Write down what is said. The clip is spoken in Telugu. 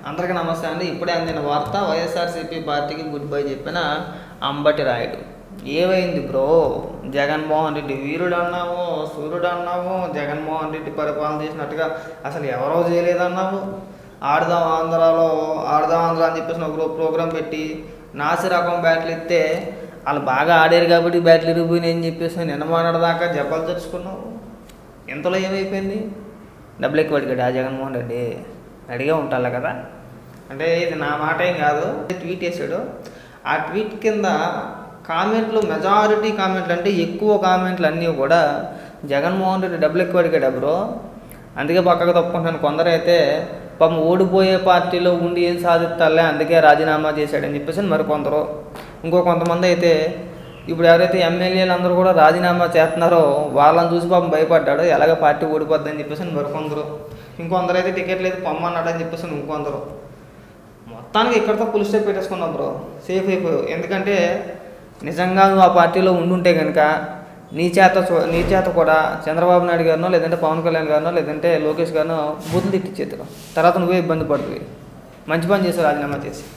అందరికీ నమస్తే అండి. ఇప్పుడే అందిన వార్త, వైఎస్ఆర్సీపీ పార్టీకి గుడ్ బై చెప్పిన అంబటి రాయుడు. ఏమైంది బ్రో? జగన్మోహన్ రెడ్డి వీరుడు అన్నావు, సూర్యుడు అన్నావు, జగన్మోహన్ రెడ్డి పరిపాలన చేసినట్టుగా అసలు ఎవరో చేయలేదన్నావు. ఆడదాం ఆంధ్ర అని చెప్పేసి ఒక ప్రోగ్రాం పెట్టి నాసి రకం బ్యాట్లు ఇస్తే వాళ్ళు బాగా ఆడారు కాబట్టి బ్యాట్లు ఇరిగిపోయినాయి అని చెప్పేసి నిన్న దాకా జబ్బలు తెచ్చుకున్నావు. ఇంతలో ఏమైపోయింది? డబ్బులు ఎక్కువ అడిగాడు ఆ జగన్మోహన్ రెడ్డి. అడిగే ఉంటారు కదా. అంటే ఇది నా మాట ఏం కాదు, ట్వీట్ చేశాడు. ఆ ట్వీట్ కింద కామెంట్లు, మెజారిటీ కామెంట్లు అంటే ఎక్కువ కామెంట్లు అన్నీ కూడా జగన్మోహన్ రెడ్డి డబ్బులు ఎక్కువ అడిగాడు బ్రో, అందుకే పక్కకు తప్పుకుంటాను. కొందరైతే పాపం ఓడిపోయే పార్టీలో ఉండి ఏం సాధిస్తాలే అందుకే రాజీనామా చేశాడని చెప్పేసి మరికొందరు, కొంతమంది అయితే ఇప్పుడు ఎవరైతే ఎమ్మెల్యేలు అందరూ కూడా రాజీనామా చేస్తున్నారో వాళ్ళని చూసి పాపం భయపడ్డాడు, ఎలాగ పార్టీ ఓడిపోద్దని చెప్పేసి మరికొందరు, ఇంకొందరు అయితే టికెట్ లేదు పొమ్మన్నాడని చెప్పేసి ఇంకొందరు. మొత్తానికి ఇక్కడితో పులి స్టాప్ పెట్టేసుకున్నాం బ్రో, సేఫ్ అయిపోయావు. ఎందుకంటే నిజంగా నువ్వు ఆ పార్టీలో ఉండుంటే కనుక నీ చేత కూడా చంద్రబాబు నాయుడు గారినో, లేదంటే పవన్ కళ్యాణ్ గారినో, లేదంటే లోకేష్ గారినో బూతులు తిట్టించేద్దరు. తర్వాత నువ్వే ఇబ్బంది పడుతుంది. మంచి పని చేసావు రాజీనామా చేసి.